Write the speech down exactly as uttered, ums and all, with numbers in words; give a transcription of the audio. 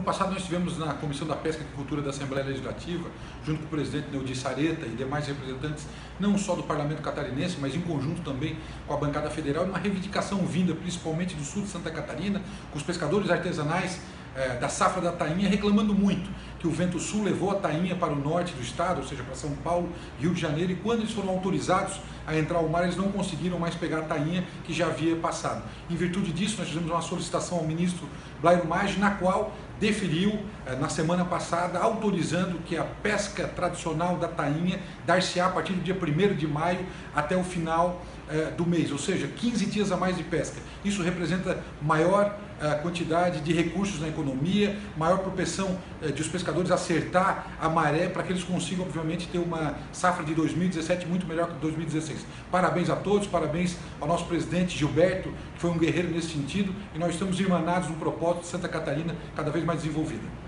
passado nós estivemos na Comissão da Pesca e Agricultura da Assembleia Legislativa, junto com o presidente Neudi Sareta e demais representantes, não só do Parlamento Catarinense, mas em conjunto também com a bancada federal, uma reivindicação vinda principalmente do sul de Santa Catarina, com os pescadores artesanais eh, da safra da tainha, reclamando muito que o vento sul levou a tainha para o norte do estado, ou seja, para São Paulo, Rio de Janeiro, e quando eles foram autorizados a entrar ao mar, eles não conseguiram mais pegar a tainha que já havia passado. Em virtude disso, nós fizemos uma solicitação ao ministro Blairo Maggi, na qual deferiu, na semana passada, autorizando que a pesca tradicional da tainha dar-se-á a partir do dia primeiro de maio até o final eh, do mês, ou seja, quinze dias a mais de pesca. Isso representa maior eh, quantidade de recursos na economia, maior propensão eh, de os pescadores acertar a maré para que eles consigam, obviamente, ter uma safra de dois mil e dezessete muito melhor que dois mil e dezesseis. Parabéns a todos, parabéns ao nosso presidente Gilberto, que foi um guerreiro nesse sentido, e nós estamos irmanados no propósito de Santa Catarina cada vez mais desenvolvida.